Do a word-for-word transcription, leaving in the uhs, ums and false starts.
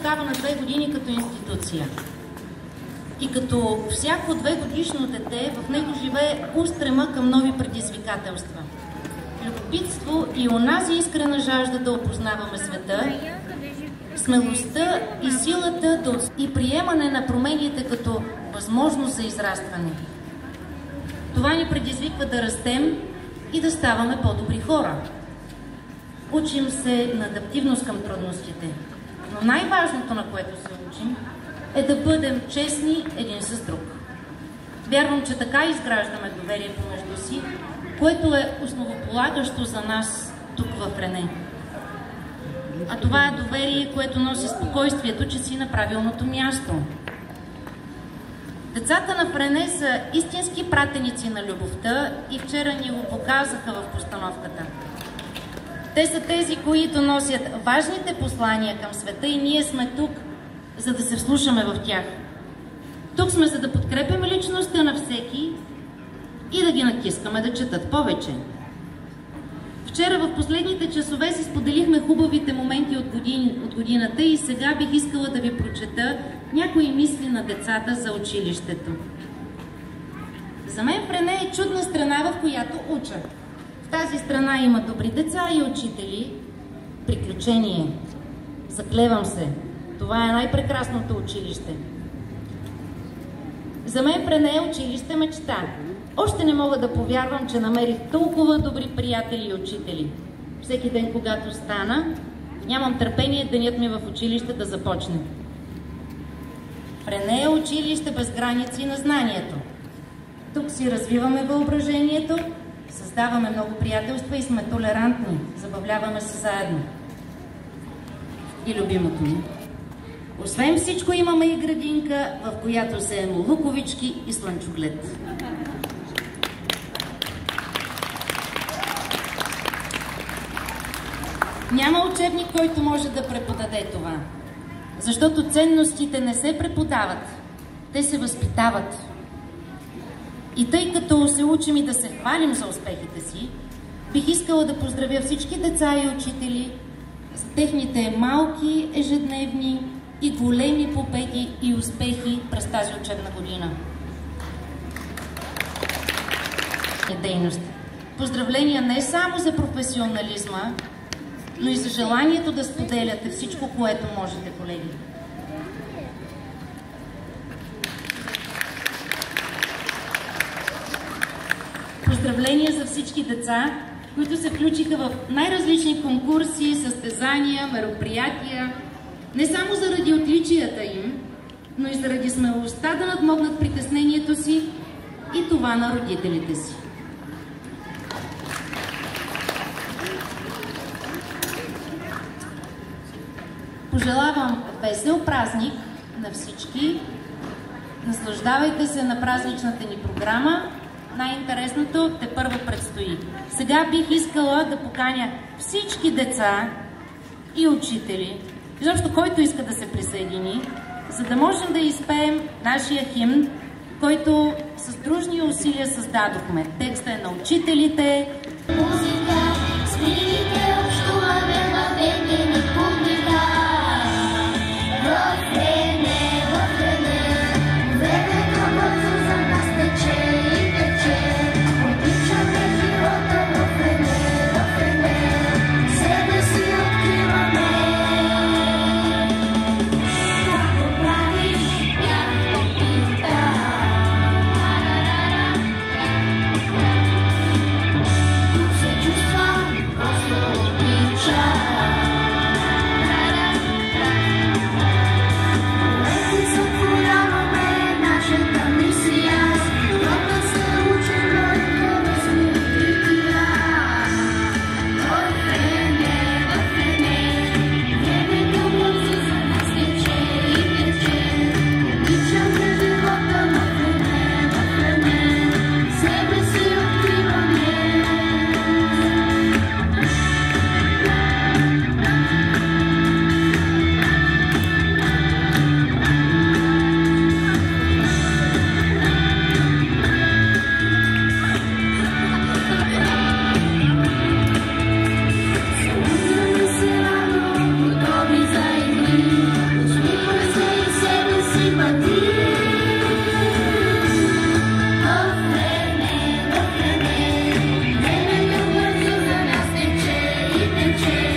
става на две години като институция. И като всяко две годишно дете, в него живее устрема към нови предизвикателства. Любопитство и онази искрена жажда да опознаваме света, смелостта и силата да... и приемане на промените като възможност за израстване. Това ни предизвиква да растем и да ставаме по-добри хора. Учим се на адаптивност към трудностите, но най-важното, на което се учим, е да бъдем честни един с друг. Вярвам, че така изграждаме доверие помежду си, което е основополагащо за нас тук в Рене. А това е доверие, което носи спокойствието, че си на правилното място. Децата на Рене са истински пратеници на любовта и вчера ни го показаха в постановката. Те са тези, които носят важните послания към света и ние сме тук, за да се вслушаме в тях. Тук сме, за да подкрепяме личността на всеки и да ги натискаме да четат повече. Вчера в последните часове си споделихме хубавите моменти от, години, от годината и сега бих искала да ви прочета някои мисли на децата за училището. За мен Рене е чудна страна, в която уча. В тази страна има добри деца и учители. Приключение. Заклевам се. Това е най-прекрасното училище. За мен Рене е училище мечта. Още не мога да повярвам, че намерих толкова добри приятели и учители. Всеки ден, когато стана, нямам търпение денят ми в училище да започне. Рене е училище без граници на знанието. Тук си развиваме въображението, създаваме много приятелства и сме толерантни, забавляваме се заедно. И любимото ми. Освен всичко имаме и градинка, в която се е луковички и слънчоглед. Няма учебник, който може да преподаде това. Защото ценностите не се преподават, те се възпитават. И тъй като се учим и да се хвалим за успехите си, бих искала да поздравя всички деца и учители за техните малки, ежедневни и големи победи и успехи през тази учебна година. Дейност. Поздравления не само за професионализма, но и за желанието да споделяте всичко, което можете, колеги. Поздравления за всички деца, които се включиха в най-различни конкурси, състезания, мероприятия, не само заради отличията им, но и заради смелостта да надмогнат притеснението си и това на родителите си. Пожелавам весел празник на всички. Наслаждавайте се на празничната ни програма. Най-интересното тепърва предстои. Сега бих искала да поканя всички деца и учители, изобщо който иска да се присъедини, за да можем да изпеем нашия химн, който с дружни усилия създадохме. Текста е на учителите. Музика, свирите, общуваме в дните ни публика. В Рене, в Рене, времето бързо за нас тече и тече. Обичаме живота в Рене, в Рене, себе си откриваме. Какво правиш, бях попита. тече.